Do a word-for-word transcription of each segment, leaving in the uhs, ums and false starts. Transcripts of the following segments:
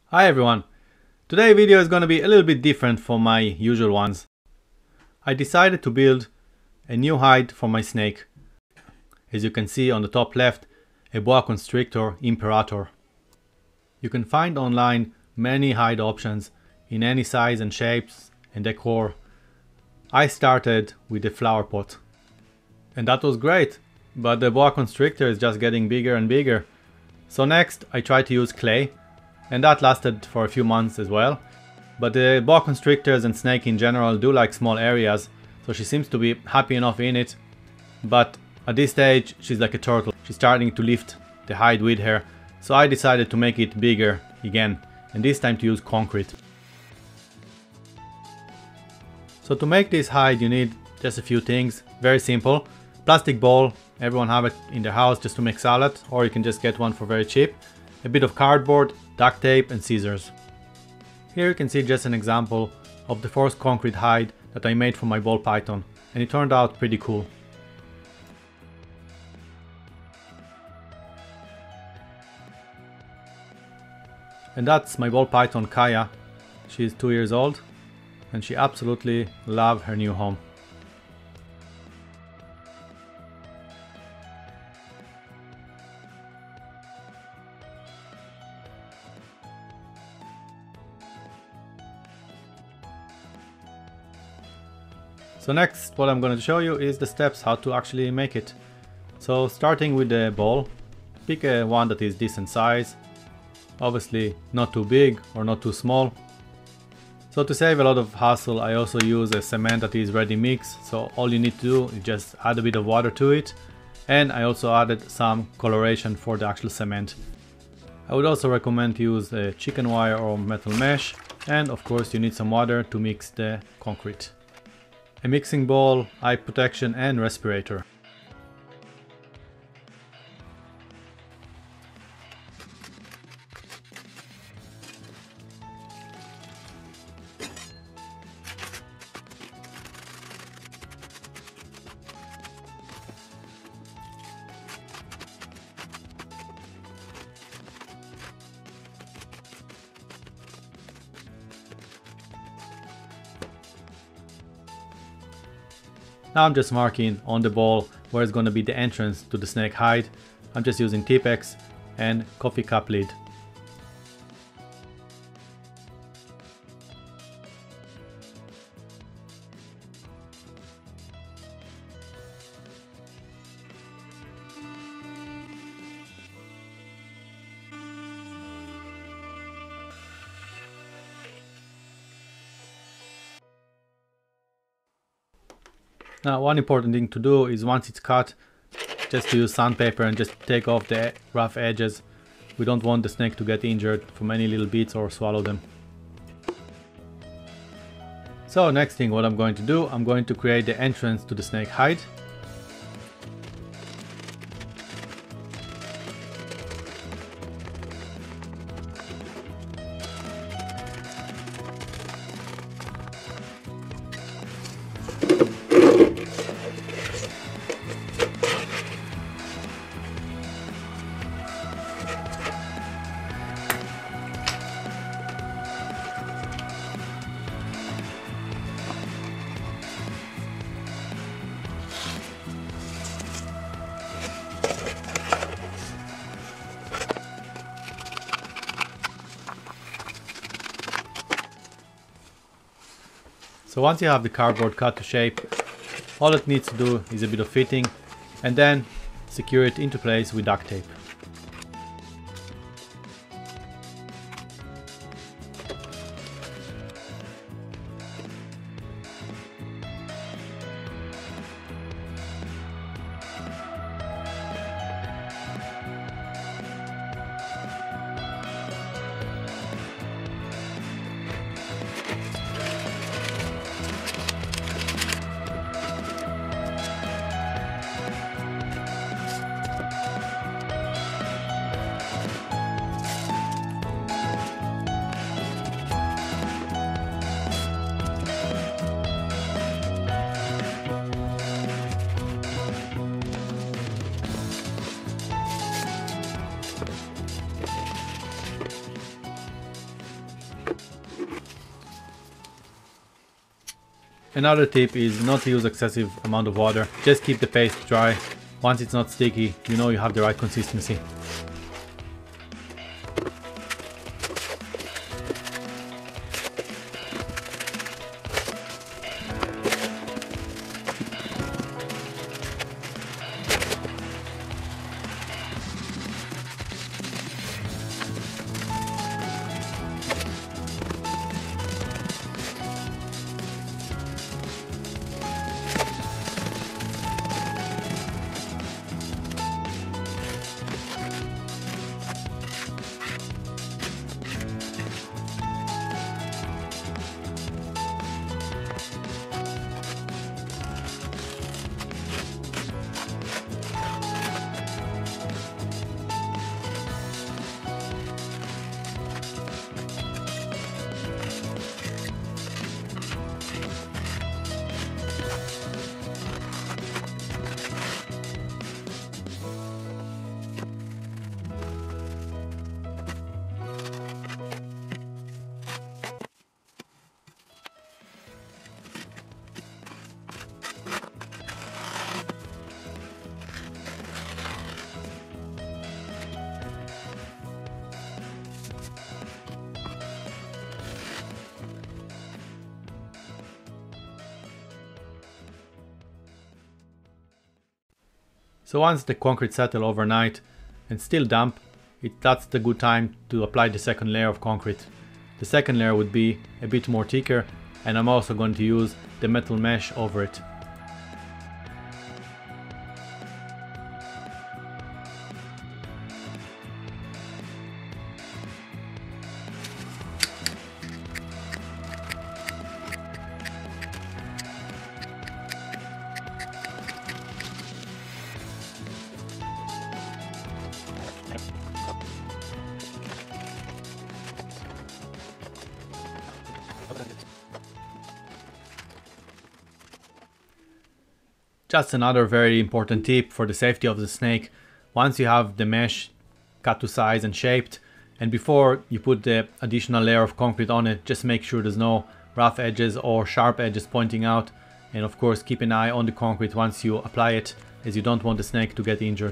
Hi everyone! Today's video is going to be a little bit different from my usual ones. I decided to build a new hide for my snake. As you can see on the top left, a boa constrictor imperator. You can find online many hide options in any size and shapes and decor. I started with the flower pot. And that was great, but the boa constrictor is just getting bigger and bigger. So next I tried to use clay, and that lasted for a few months as well. But the boa constrictors and snake in general do like small areas, so she seems to be happy enough in it. But at this stage she's like a turtle. She's starting to lift the hide with her, so I decided to make it bigger again, and this time to use concrete. So to make this hide you need just a few things, very simple. Plastic bowl, everyone have it in their house just to make salad, or you can just get one for very cheap. A bit of cardboard, duct tape and scissors. Here you can see just an example of the first concrete hide that I made for my ball python, and it turned out pretty cool. And that's my ball python Kaya. She's two years old and she absolutely loves her new home. So next what I'm going to show you is the steps how to actually make it. So starting with the ball, pick a one that is decent size, obviously not too big or not too small. So to save a lot of hassle I also use a cement that is ready mix, so all you need to do is just add a bit of water to it, and I also added some coloration for the actual cement. I would also recommend to use a chicken wire or metal mesh, and of course you need some water to mix the concrete. A mixing bowl, eye protection and respirator. Now I'm just marking on the ball where it's going to be the entrance to the snake hide. I'm just using Tipex and coffee cup lid. Now one important thing to do is once it's cut, just to use sandpaper and just take off the rough edges. We don't want the snake to get injured from any little bits or swallow them. So next thing what I'm going to do, I'm going to create the entrance to the snake hide. So once you have the cardboard cut to shape, all it needs to do is a bit of fitting and then secure it into place with duct tape. Another tip is not to use excessive amount of water, just keep the paste dry. Once it's not sticky, you know you have the right consistency. So once the concrete settles overnight and still damp, it, that's the good time to apply the second layer of concrete. The second layer would be a bit more thicker, and I'm also going to use the metal mesh over it. Just another very important tip for the safety of the snake. Once you have the mesh cut to size and shaped, and before you put the additional layer of concrete on it, just make sure there's no rough edges or sharp edges pointing out, and of course keep an eye on the concrete once you apply it, as you don't want the snake to get injured.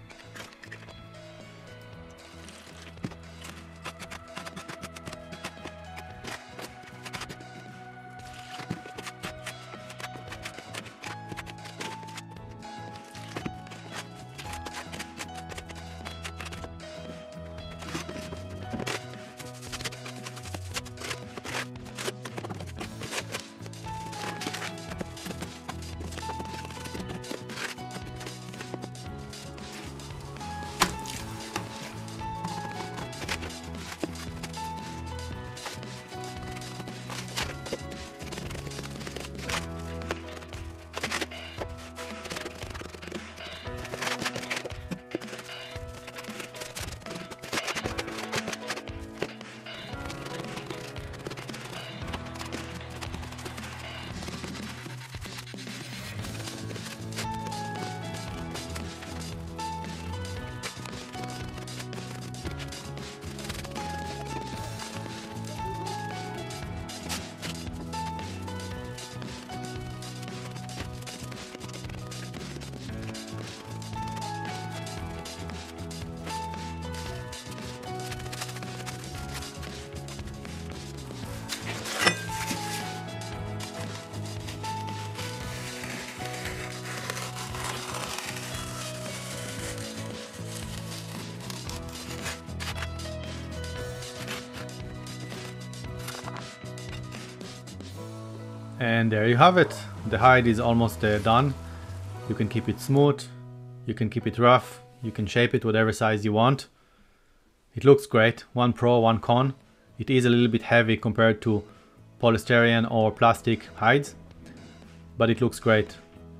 And there you have it. The hide is almost uh, done. You can keep it smooth, you can keep it rough, you can shape it whatever size you want. It looks great, one pro, one con. It is a little bit heavy compared to polystyrene or plastic hides, but it looks great.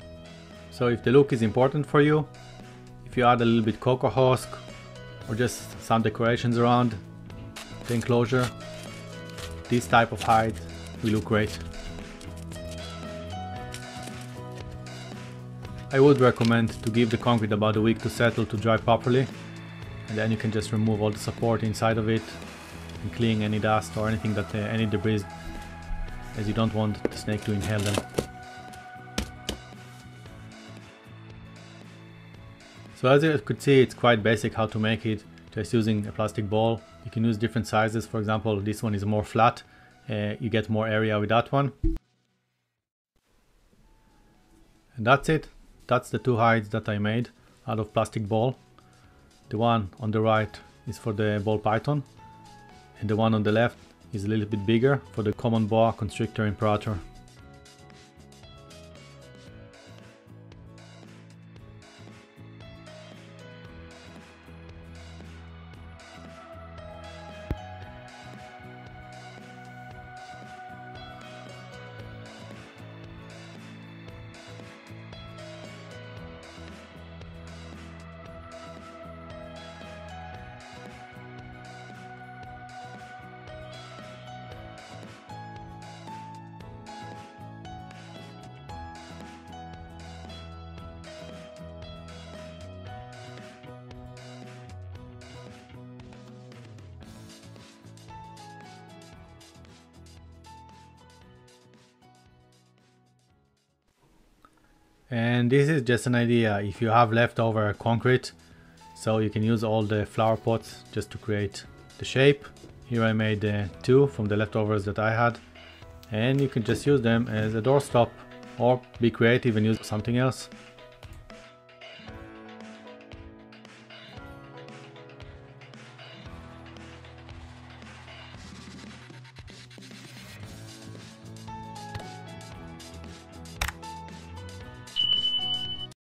So if the look is important for you, if you add a little bit cocoa husk or just some decorations around the enclosure, this type of hide will look great. I would recommend to give the concrete about a week to settle to dry properly, and then you can just remove all the support inside of it and clean any dust or anything that uh, any debris as you don't want the snake to inhale them. So as you could see, it's quite basic how to make it, just using a plastic ball. You can use different sizes. For example, this one is more flat, uh, you get more area with that one. And that's it. That's the two hides that I made out of plastic ball. The one on the right is for the ball python, and the one on the left is a little bit bigger for the common boa constrictor imperator. And this is just an idea if you have leftover concrete, so you can use all the flower pots just to create the shape. Here I made uh, two from the leftovers that I had, and you can just use them as a doorstop or be creative and use something else.